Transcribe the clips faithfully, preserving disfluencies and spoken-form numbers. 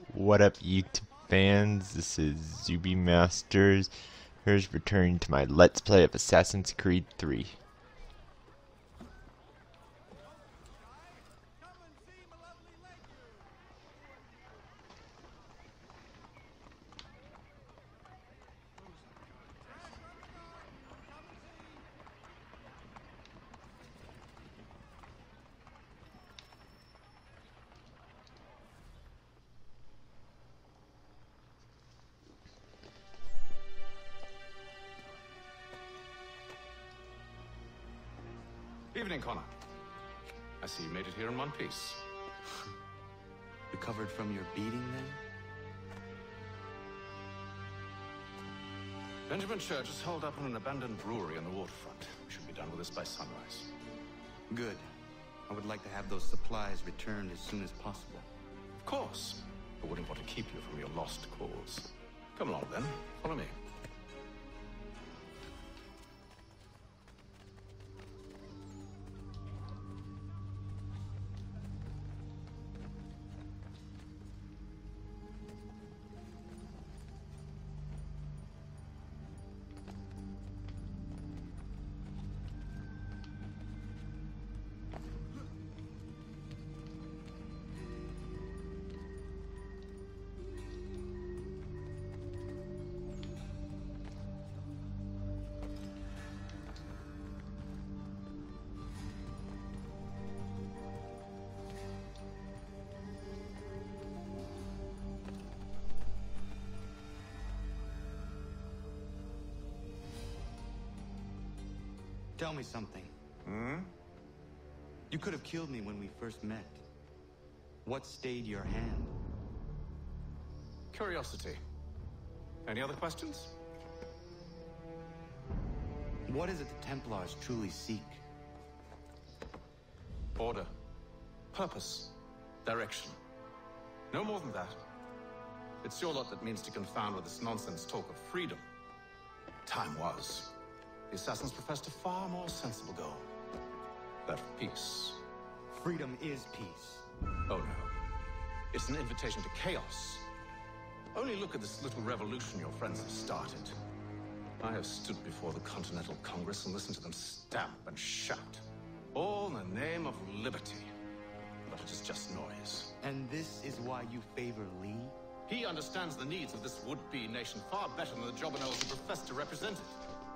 What up, YouTube fans? This is Zuby Masters. Here's returning to my Let's Play of Assassin's Creed three. Evening, Connor. I see you made it here in one piece. Recovered from your beating, then? Benjamin Church is holed up in an abandoned brewery on the waterfront. We should be done with this by sunrise. Good. I would like to have those supplies returned as soon as possible. Of course. I wouldn't want to keep you from your lost cause. Come along, then. Follow me. Tell me something. Hmm? You could have killed me when we first met. What stayed your hand? Curiosity. Any other questions? What is it the Templars truly seek? Order. Purpose. Direction. No more than that. It's your lot that means to confound with this nonsense talk of freedom. Time was. The assassins professed a far more sensible goal. That of peace. Freedom is peace. Oh no. It's an invitation to chaos. Only look at this little revolution your friends have started. I have stood before the Continental Congress and listened to them stamp and shout. All in the name of liberty. But it is just noise. And this is why you favor Lee? He understands the needs of this would-be nation far better than the jobberknolls who profess to represent it.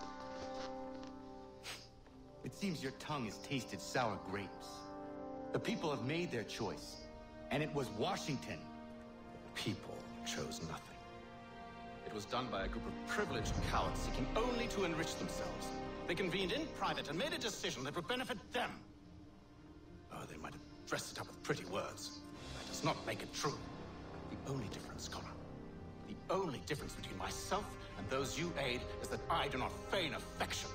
It seems your tongue has tasted sour grapes. The people have made their choice, and it was Washington. People chose nothing. It was done by a group of privileged cowards seeking only to enrich themselves. They convened in private and made a decision that would benefit them. Oh, they might have dressed it up with pretty words. That does not make it true. The only difference, Connor, the only difference between myself and those you aid is that I do not feign affection.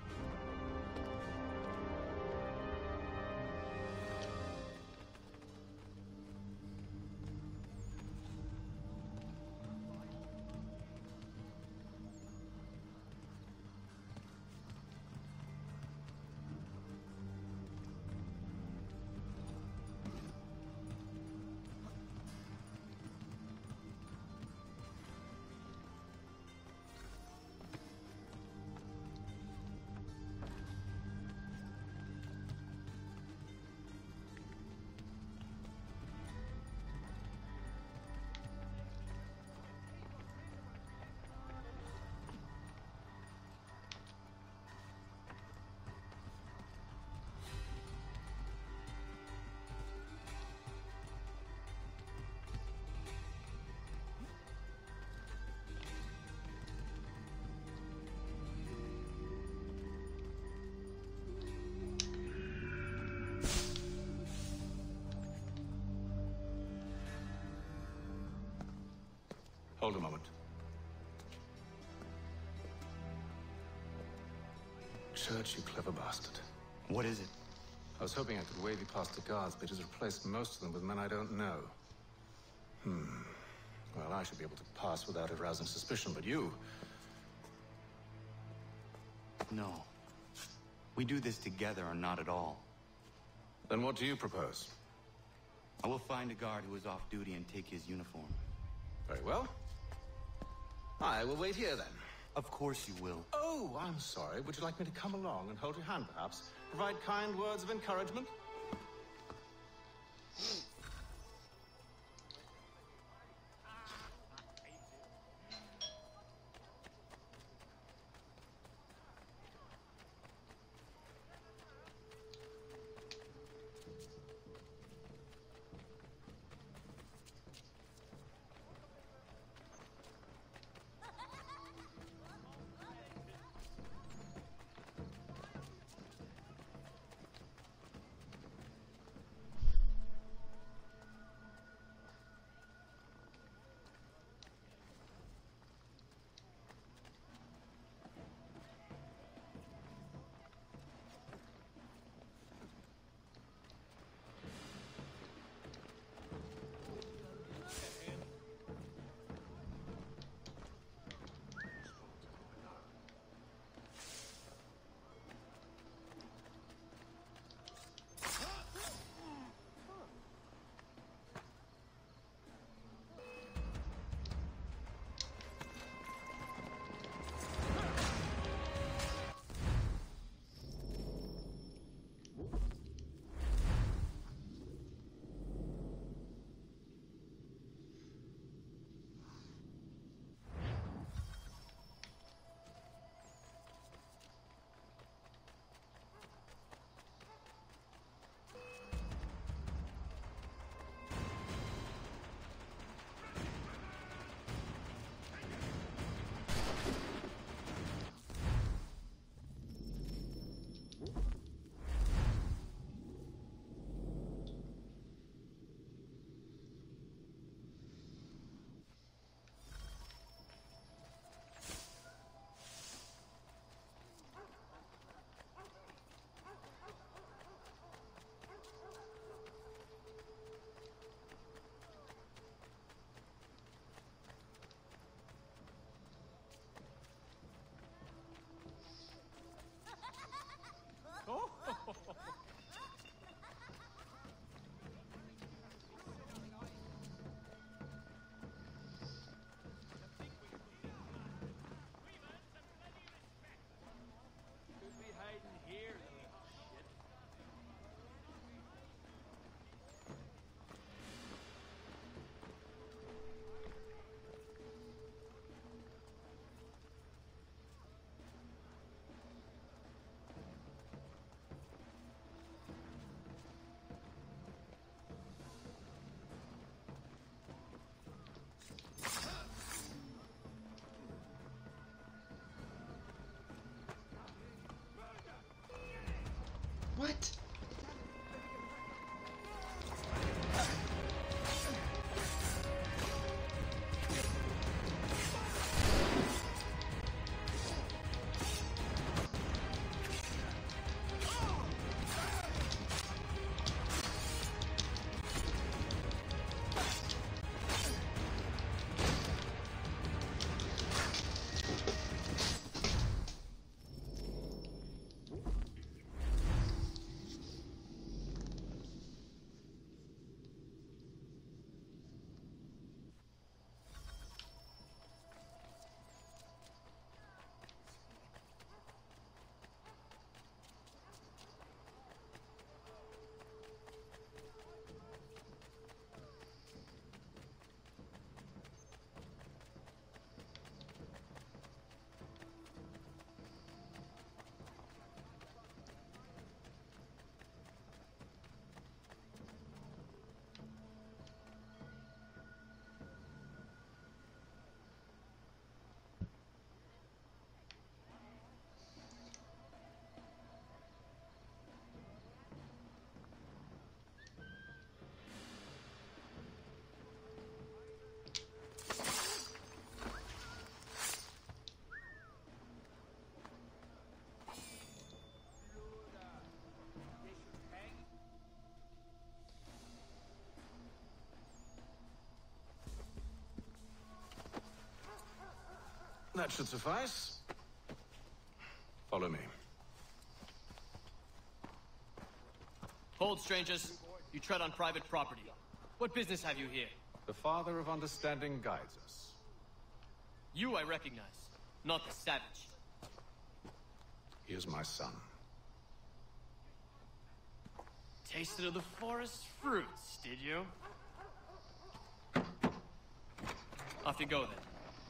Hold a moment. Church, you clever bastard. What is it? I was hoping I could wave you past the guards, but it has replaced most of them with men I don't know. Hmm. Well, I should be able to pass without arousing suspicion, but you... No. We do this together or not at all. Then what do you propose? I will find a guard who is off duty and take his uniform. Very well. I will wait here then. Of course you will. Oh, I'm sorry. Would you like me to come along and hold your hand, perhaps? Provide kind words of encouragement? What? That should suffice. Follow me. Hold, strangers. You tread on private property. What business have you here? The father of understanding guides us. You I recognize, not the savage. He is my son. Tasted of the forest fruits, did you? Off you go then.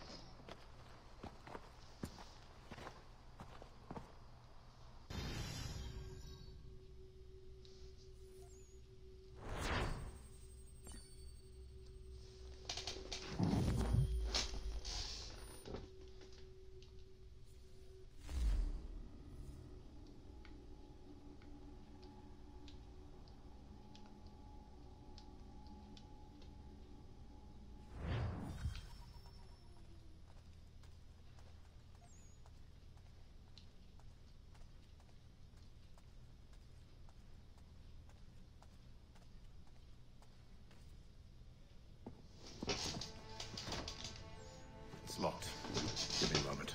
It's locked. Give me a moment.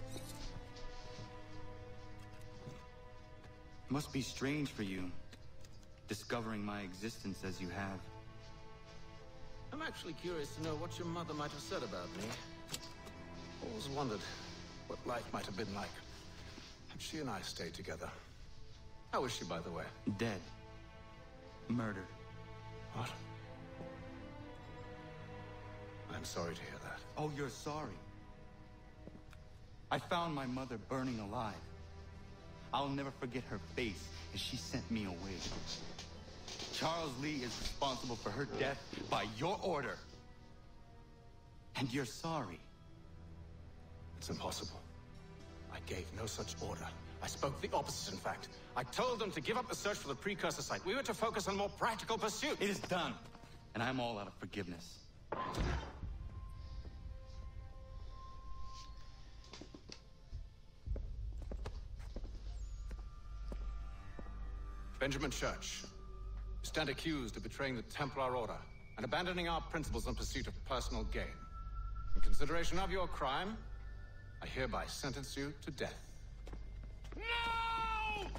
Must be strange for you, discovering my existence as you have. I'm actually curious to know what your mother might have said about me. Always wondered what life might have been like had she and I stayed together. How is she, by the way? Dead. Murdered. What? I'm sorry to hear that. Oh, you're sorry. I found my mother burning alive. I'll never forget her face as she sent me away. Charles Lee is responsible for her death by your order. And you're sorry. It's impossible. I gave no such order. I spoke the opposite, in fact. I told them to give up the search for the precursor site. We were to focus on more practical pursuits. It is done. And I'm all out of forgiveness. Benjamin Church, you stand accused of betraying the Templar Order and abandoning our principles in pursuit of personal gain. In consideration of your crime, I hereby sentence you to death. No!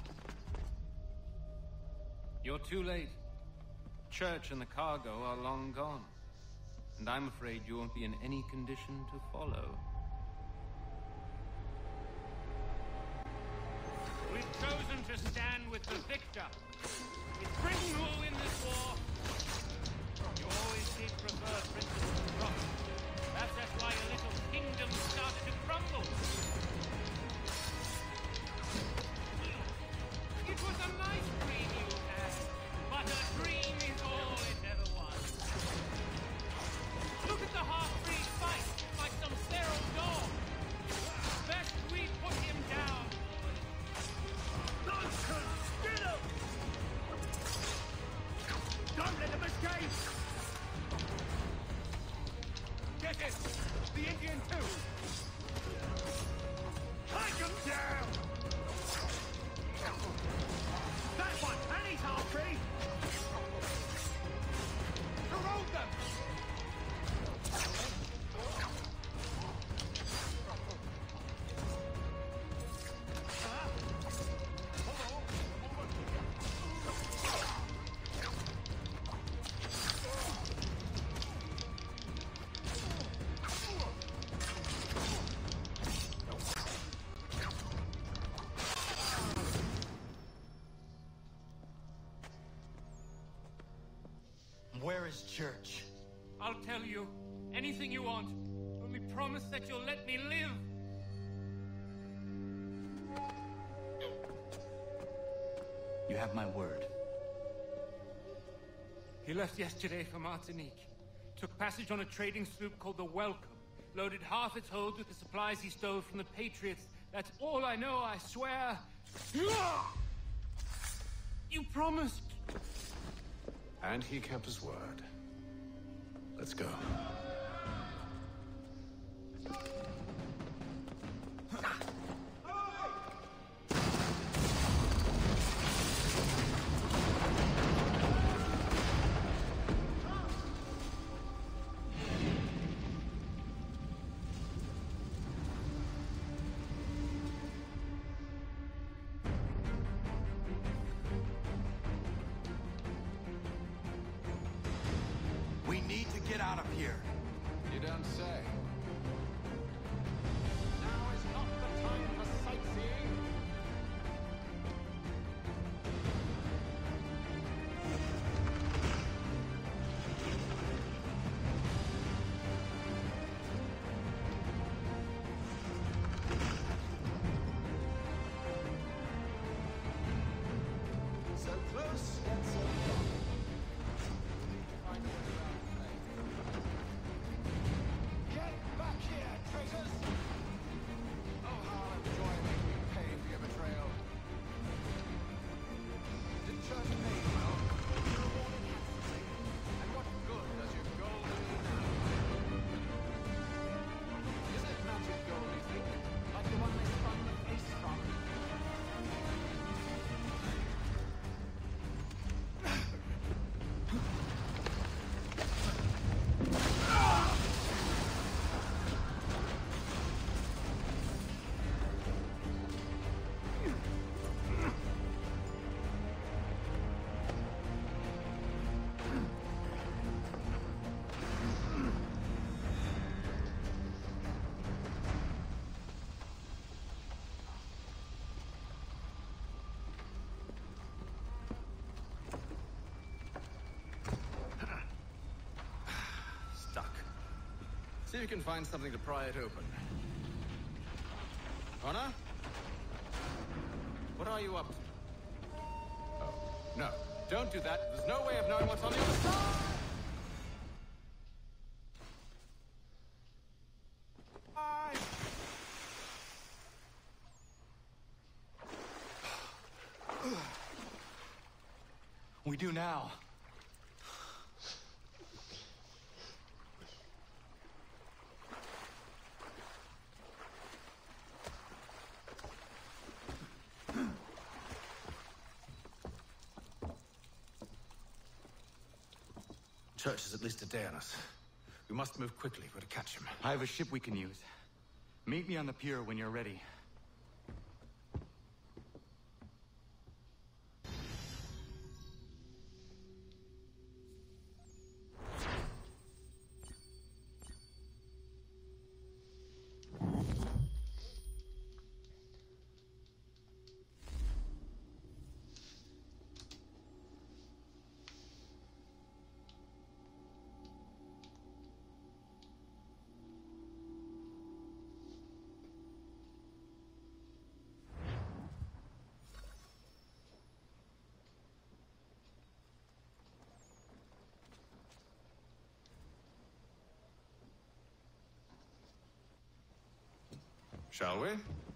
You're too late. Church and the cargo are long gone. And I'm afraid you won't be in any condition to follow. We've chosen to stand with the victor. It's Britain who will win this war. You always did prefer principles to profit. Perhaps that's why your little kingdom started to crumble. It was a nice dream you had, but a dream is all it ever was. Look at the half-breed fight like some feral dog. Best we put him down. Nonsense! Get him! Don't let him escape! Get it! The Indian too! Take him down! That one! And he's half-breed! Corrode them! Where is Church? I'll tell you. Anything you want. Only promise that you'll let me live. You have my word. He left yesterday for Martinique. Took passage on a trading sloop called the Welcome. Loaded half its hold with the supplies he stole from the Patriots. That's all I know, I swear. You promised. And he kept his word. Let's go. get out of here. You don't say. Now is not the time for sightseeing. So close, yet so far. Find a way around the place. Get back here, traitors! Oh, how I'll enjoy making you pay for your betrayal. Did Church pay you well? You're rewarded handsomely. And what good does your gold do you now? Is it magic gold, you think? Like the one they spun the face from? Stuck. See if you can find something to pry it open. Connor? What are you up to? Oh, no. Don't do that. There's no way of knowing what's on the other side! Bye. We do now. Church is at least a day on us. We must move quickly. We're to catch him. I have a ship we can use. Meet me on the pier when you're ready. Shall we?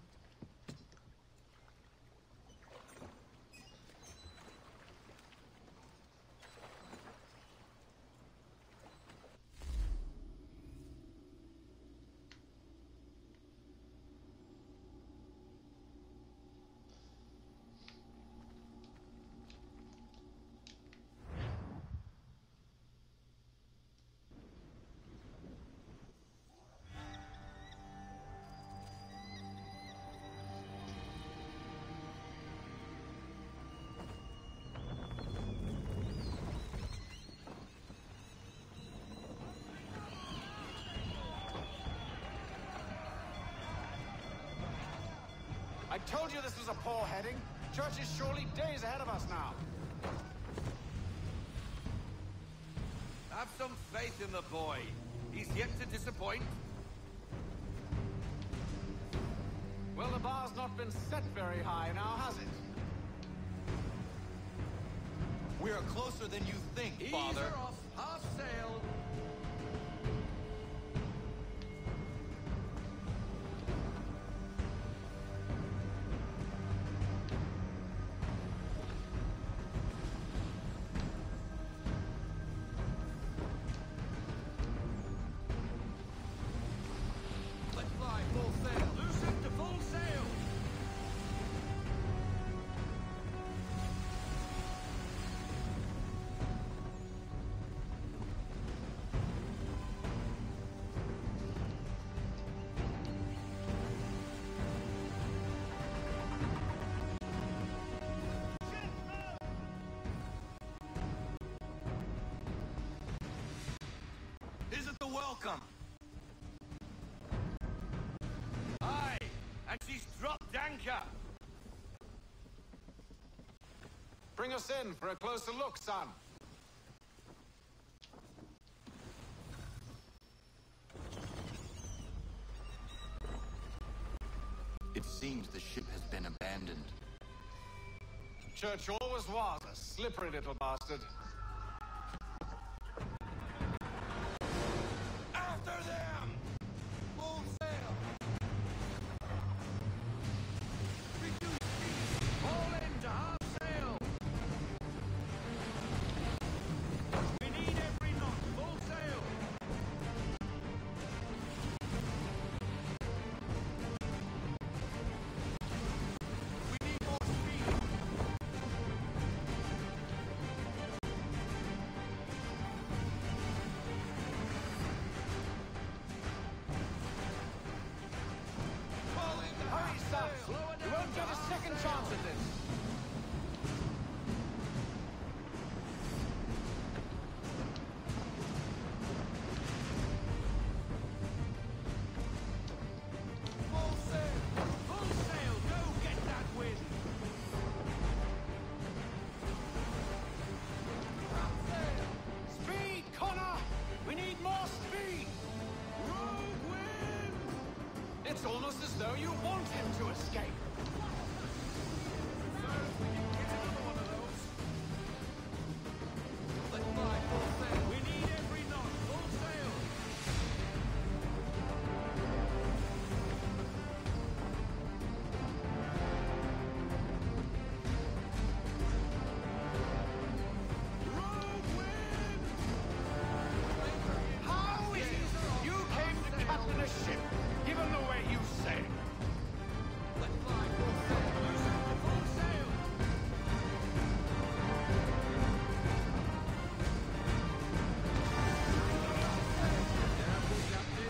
I told you this was a poor heading. Church is surely days ahead of us now. Have some faith in the boy. He's yet to disappoint. Well, the bar's not been set very high now, has it? We are closer than you think, Ease Father. her off, half sail. Let fly, full sail. Loosen to full sail. welcome. Aye, and she's dropped anchor. Bring us in for a closer look, son. It seems the ship has been abandoned. Church always was a slippery little bastard. After them! Full sail! Reduce speed! Fall into half sail! We need every knot! Full sail! We need more speed! Hurry, son! You won't get a second chance at this. Full sail! Full sail! Go get that wind! Half sail! Speed, Connor! We need more speed! Rogue wind! It's almost as though you want him to escape. It's another one of those. Let's fly full sail. We need every knot. Full sail. Rogue wind! How is it you came to captain a ship, given the way you sail? Let's fly full sail. Loosen the full sail. Careful, Captain.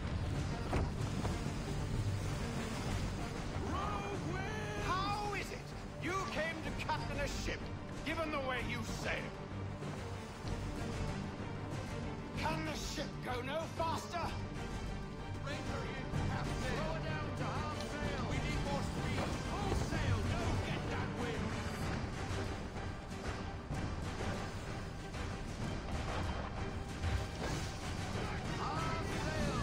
Rogue wind! How is it you came to captain a ship, given the way you sail? Can the ship go no faster? Ranger in half sail. Lower down to half sail. We need more speed. Full sail. Go get that wind. Half sail.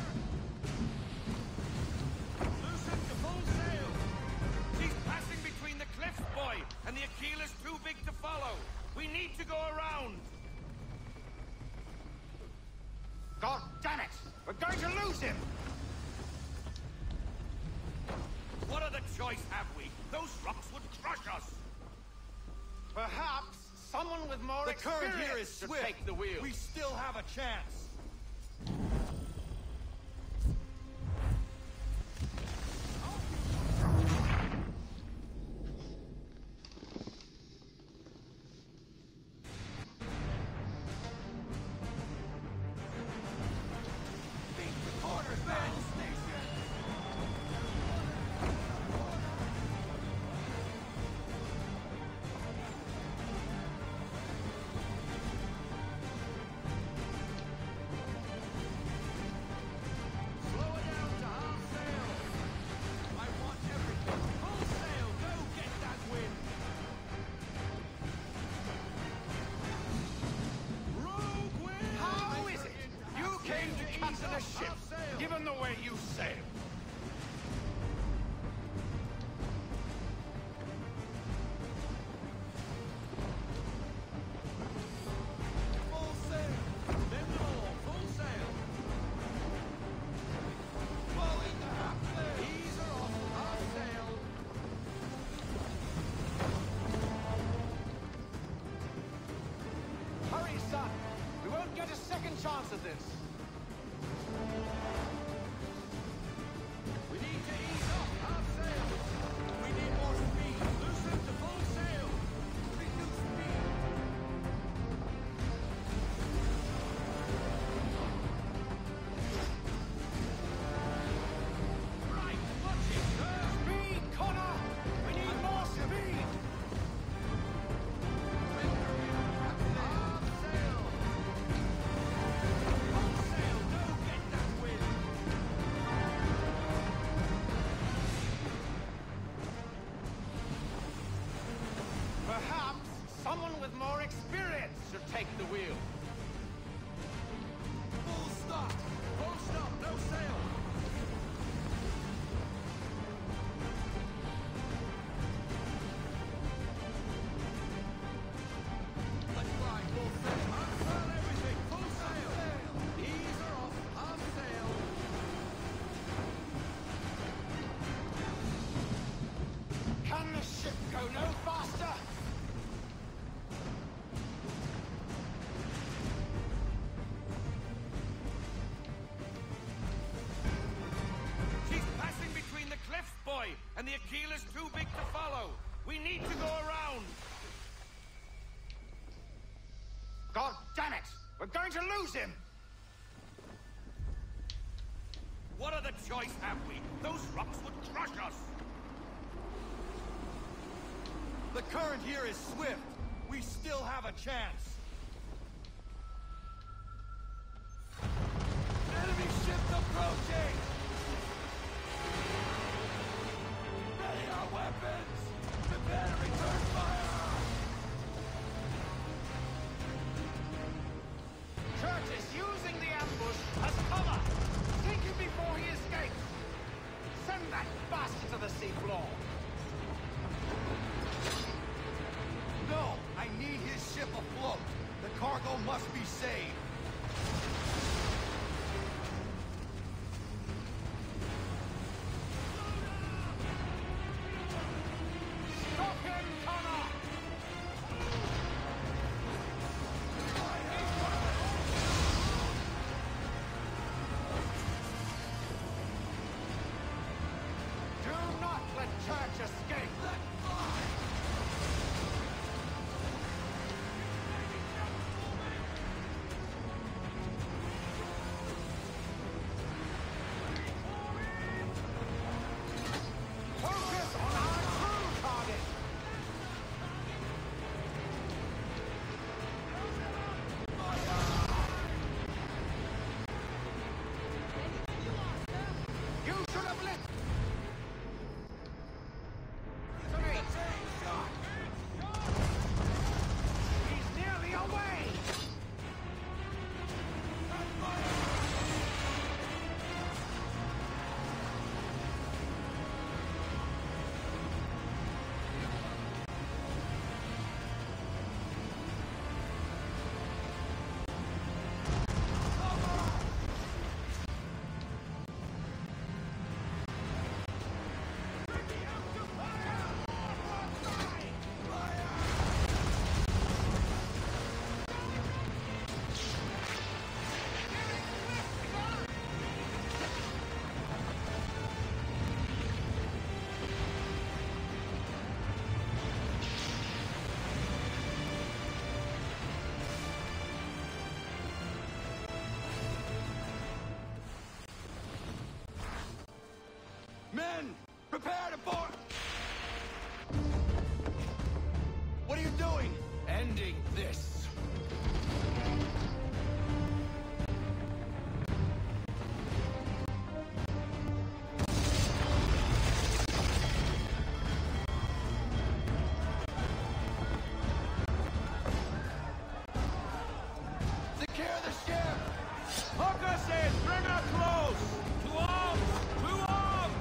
Loosen to full sail. She's passing between the cliffs, boy, and the Aquila's too big to follow. We need to go around. God damn it! We're going to lose him! What other choice have we? Those rocks would crush us. Perhaps someone with more The current experience here is should swift. take the wheel. We still have a chance. Quarters battle station. Slow it down to half sail. I want everything. Full sail. Go get that wind. Rogue wind. How is it you came to captain a ship, given the way you sail? Full sail. Bend it all. Full sail. Fall into half sail. Ease her off. Half sail. Hurry, son! We won't get a second chance at this. We need to ease off. Half sail. We need more speed. Loosen to full sail. Reduce speed. Right. Watch it. Turn. Speed, Connor! We need more speed! Half sail. Full sail. and the Achilles too big to follow. We need to go around. God damn it! We're going to lose him! What other choice have we? Those rocks would crush us. The current here is swift. We still have a chance. Enemy ships approaching! Ready our weapons! Prepare to return fire! Church is using the ambush as cover! Take him before he escapes! Send that bastard to the seafloor! No! I need his ship afloat! The cargo must be saved! Stop him, Connor! Do not let Church escape! Focus on our true target! You should have lit! To me! He's nearly away! Men! Prepare to board! What are you doing? Ending this. Secure the ship! Hook us in! Bring her close! To arms! To arms!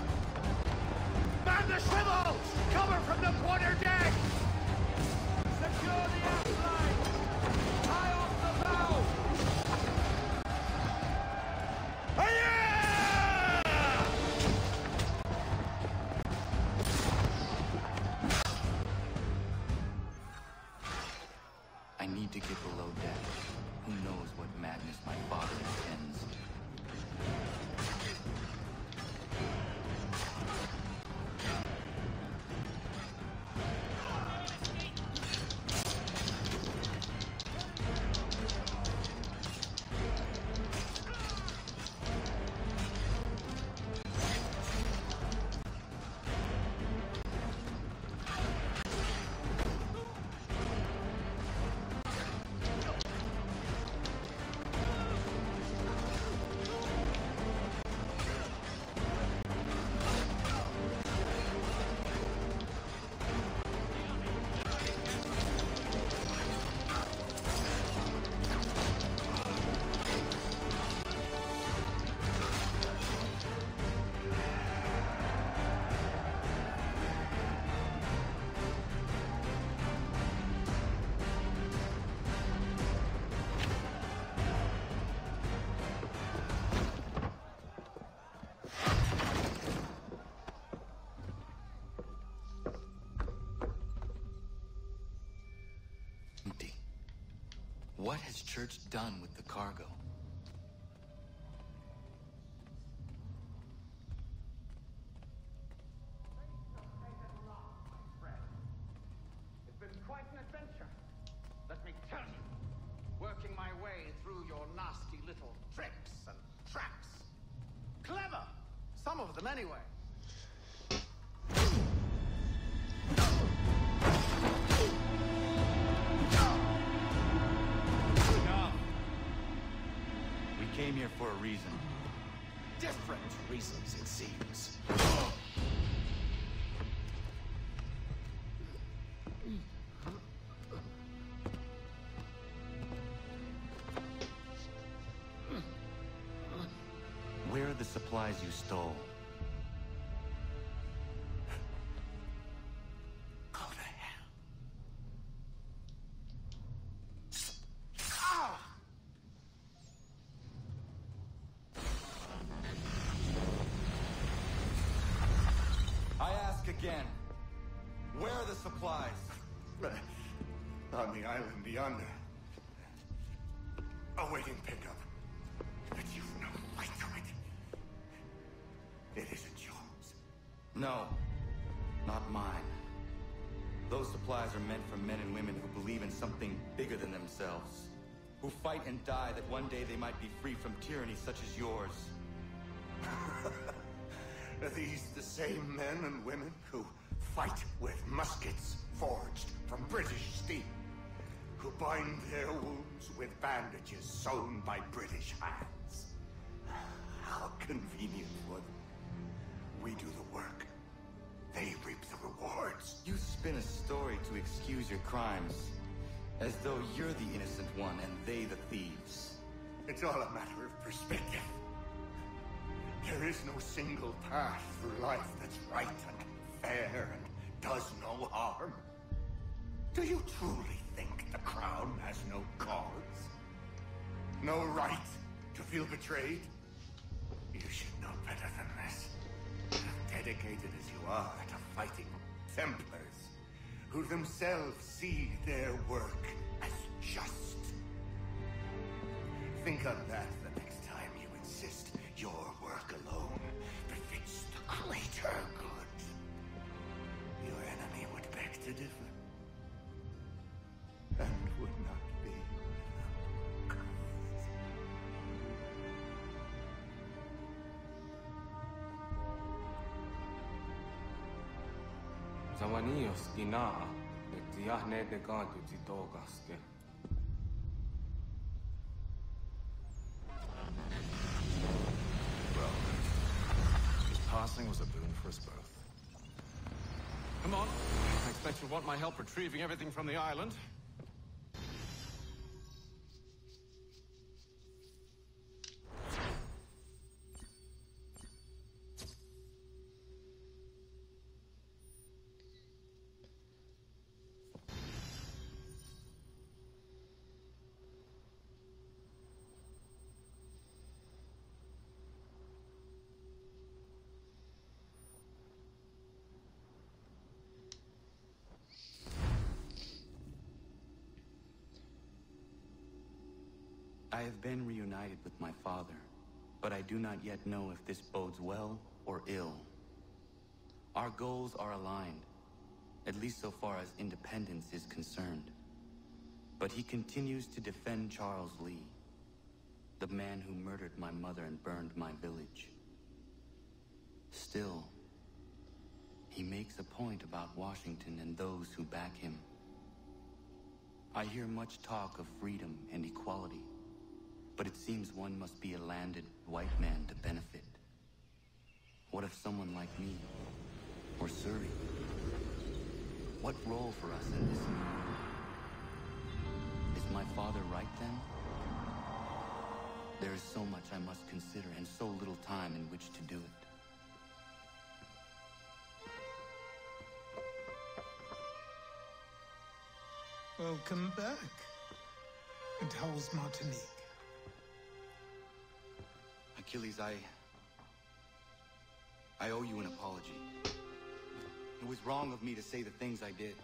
Man the swivels! Cover from the quarter deck! Secure the aft line! Tie off the bow! I need to get below deck. Who knows what madness my father intends? Empty. What has Church done with the cargo? them anyway? No. We came here for a reason. Different reasons, it seems. Where are the supplies you stole? Go to hell. Ah! I ask again. Where are the supplies? On the island beyond. Awaiting pickup. But you've no right to it. It isn't yours. No, not mine. Those supplies are meant for men and women who believe in something bigger than themselves. Who fight and die that one day they might be free from tyranny such as yours. Are these the same men and women who fight with muskets forged from British steel? Who bind their wounds with bandages sewn by British hands? How convenient for them. We do the work. They reap the rewards. You spin a story to excuse your crimes, as though you're the innocent one and they the thieves. It's all a matter of perspective. There is no single path through life that's right and fair and does no harm. Do you truly think the crown has no cause? No right to feel betrayed? You should know better than this. Dedicated as you are to fighting Templars, who themselves see their work as just. Think on that the next time you insist your work alone befits the greater good. Your enemy would beg to differ, and would not be without cause. Zawanios gina, ektiahne de gantu titogaske. Well, his passing was a boon for us both. Come on. I expect you'll want my help retrieving everything from the island. I have been reunited with my father, but I do not yet know if this bodes well or ill. Our goals are aligned, at least so far as independence is concerned. But he continues to defend Charles Lee, the man who murdered my mother and burned my village. Still, he makes a point about Washington and those who back him. I hear much talk of freedom and equality, but it seems one must be a landed white man to benefit. What if someone like me, or Surrey? What role for us in this? Is my father right then? There is so much I must consider and so little time in which to do it. Welcome back. And how's Martinique? Achilles, I... I owe you an apology. It was wrong of me to say the things I did.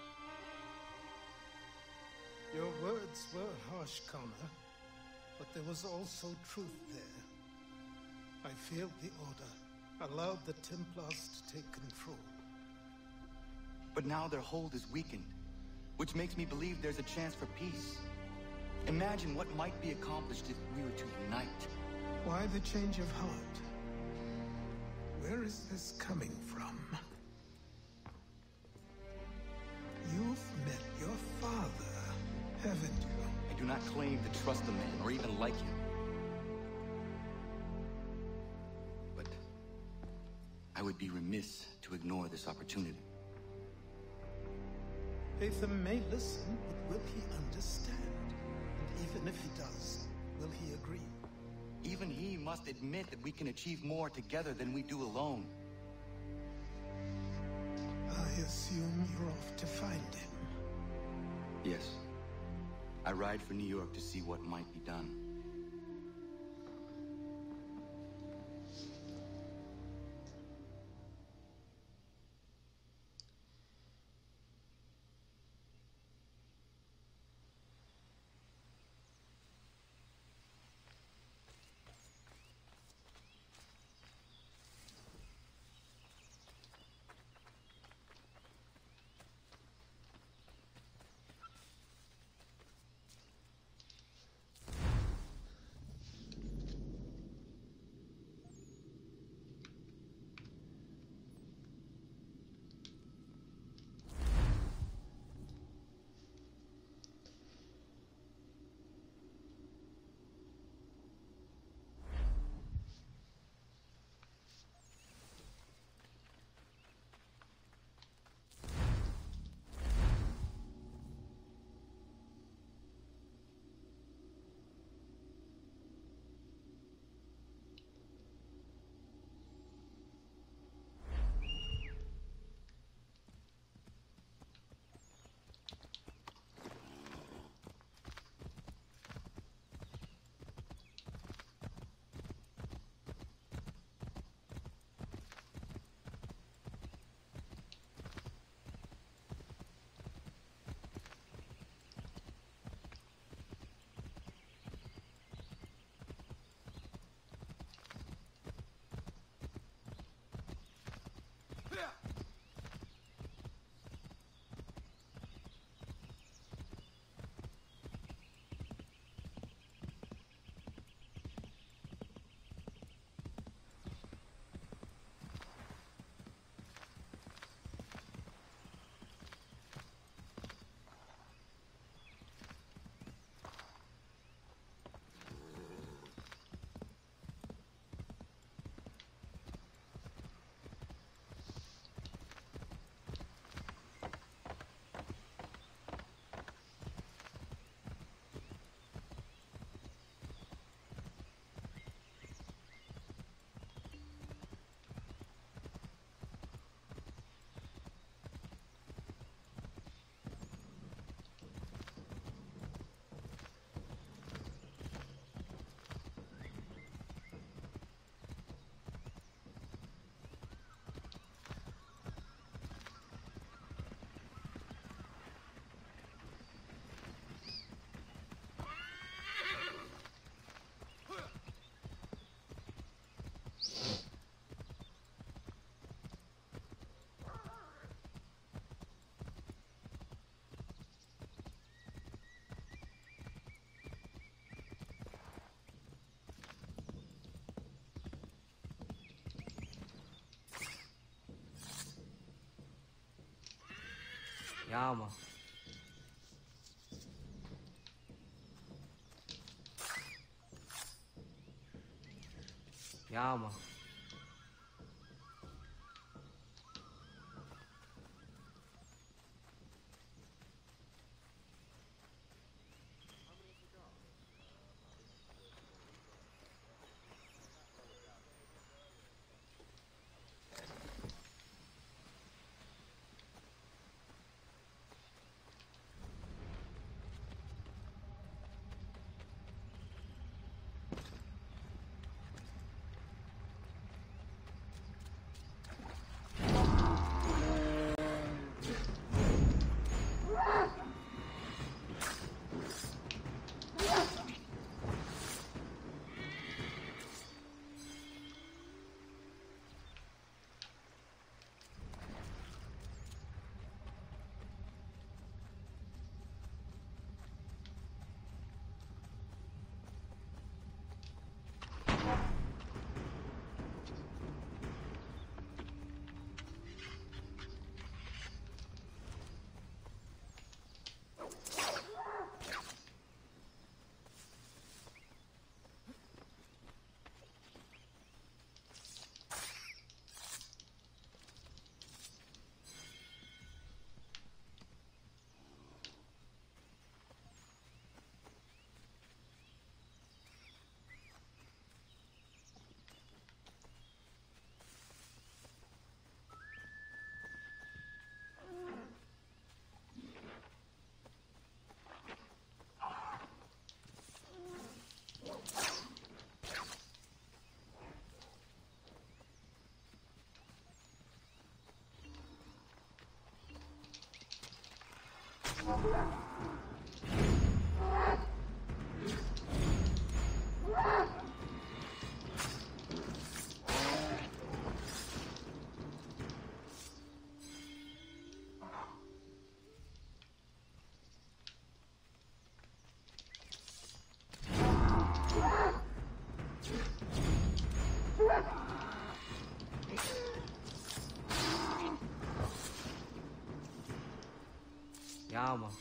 Your words were harsh, Connor, but there was also truth there. I failed the Order, allowed the Templars to take control. But now their hold is weakened, which makes me believe there's a chance for peace. Imagine what might be accomplished if we were to unite. Why the change of heart? Where is this coming from? You've met your father, haven't you? I do not claim to trust the man or even like him. But I would be remiss to ignore this opportunity. Atham may listen, but will he understand? And even if he does, will he agree? Even he must admit that we can achieve more together than we do alone. I assume you're off to find him. Yes. I ride for New York to see what might be done. Ja, man. Ja, man. Yeah, man.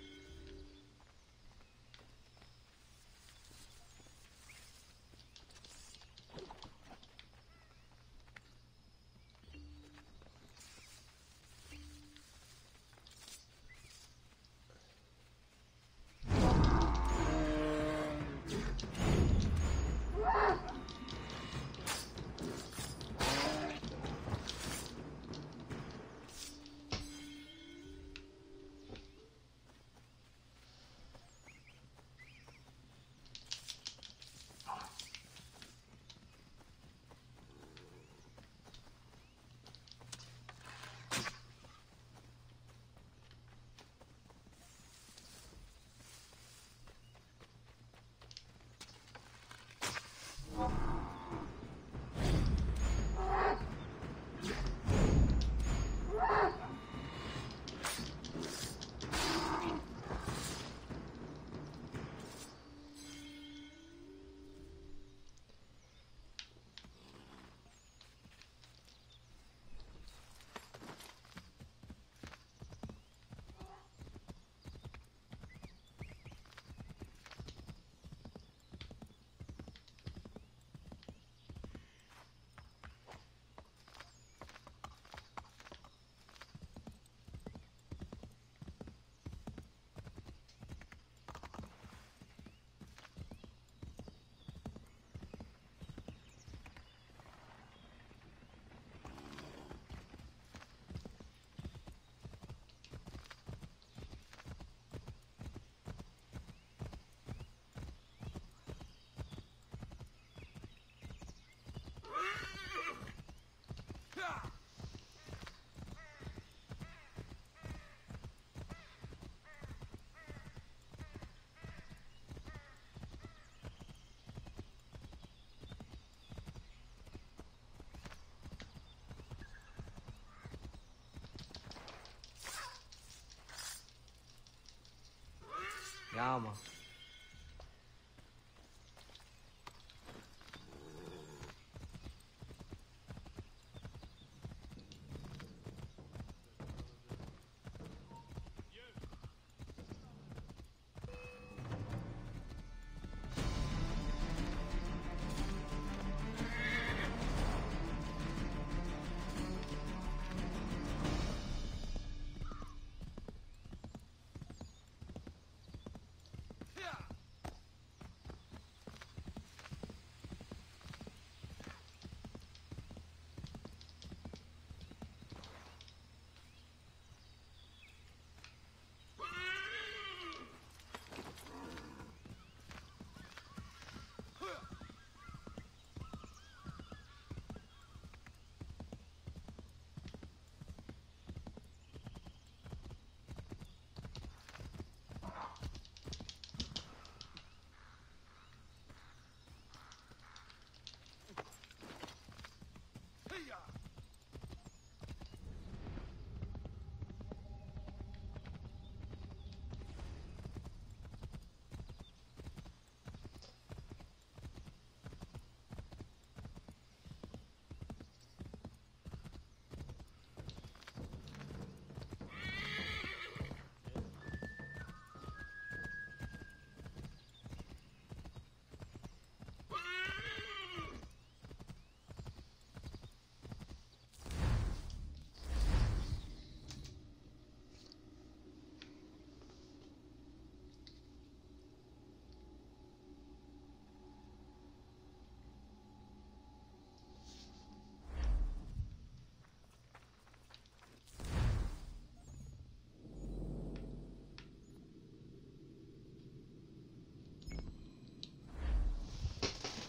Yeah, man.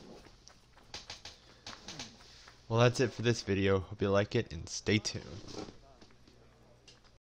Well, that's it for this video. Hope you like it and stay tuned.